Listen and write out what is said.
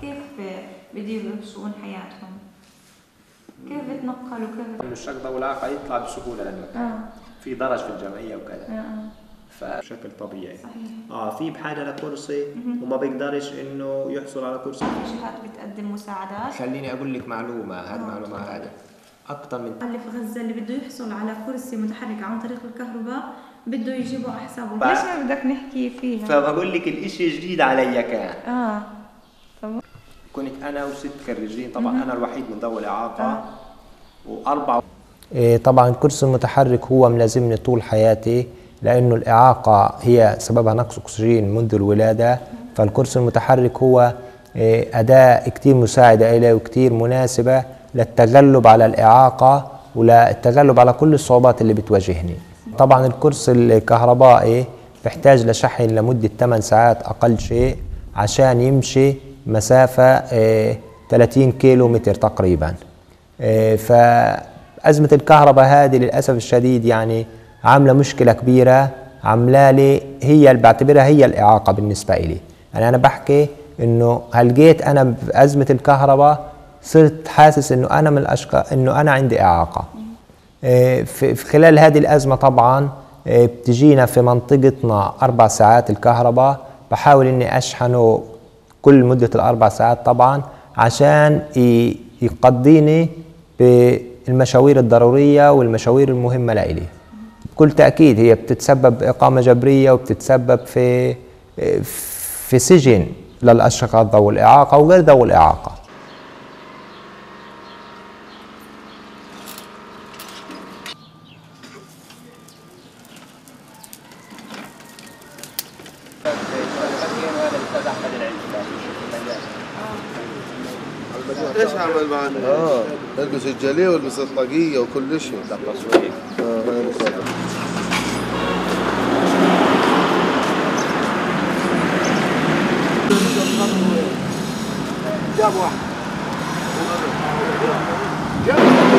كيف بيديروا شؤون حياتهم؟ كيف بتنقلوا كيف؟ الشخص ذوي الإعاقة يطلع بسهولة للمكان. في درج في الجمعية وكذا. فبشكل طبيعي. صحيح. في بحاجة لكرسي وما بيقدرش إنه يحصل على كرسي. جهات بتقدم مساعدات. خليني أقول لك معلومة، هذه معلومة هذا أكثر من اللي في غزة اللي بده يحصل على كرسي متحرك عن طريق الكهرباء بده يجيبوا على حسابه. ليش ما بدك نحكي فيها؟ فبقول لك الإشي جديد علي كان. طب كنت أنا وست خريجين، طبعا أنا الوحيد من ذوي الإعاقة و4. طبعا الكرسي المتحرك هو ملازمني طول حياتي، لأنه الإعاقة هي سببها نقص أكسجين منذ الولادة. فالكرسي المتحرك هو أداة كتير مساعدة إليه وكتير مناسبة للتغلب على الإعاقة وللتغلب على كل الصعوبات اللي بتواجهني. طبعا الكرسي الكهربائي بيحتاج لشحن لمدة 8 ساعات أقل شيء عشان يمشي مسافة 30 كيلو متر تقريبا. فأزمة الكهرباء هذه للأسف الشديد يعني عاملة مشكلة كبيرة، عاملة لي هي اللي بعتبرها هي الإعاقة بالنسبة إلي. يعني أنا بحكي إنه هلقيت أنا بأزمة الكهرباء صرت حاسس إنه أنا من الأشخاص إنه أنا عندي إعاقة. في خلال هذه الأزمة طبعا بتجينا في منطقتنا 4 ساعات الكهرباء، بحاول إني أشحنه كل مدة ال4 ساعات طبعا عشان يقضيني بالمشاوير الضرورية والمشاوير المهمة لإلي. بكل تأكيد هي بتتسبب إقامة جبرية وبتتسبب في سجن للأشخاص ذوي الإعاقة وغير ذوي الإعاقة. ايش عمل معنا؟ البس الجليه والبس الطاقيه وكل شيء. جاب واحد